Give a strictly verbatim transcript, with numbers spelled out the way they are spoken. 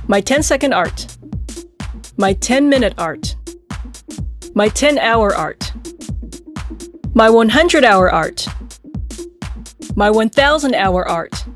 My ten second art. My ten minute art. My ten hour art. My one hundred hour art. My one thousand hour art.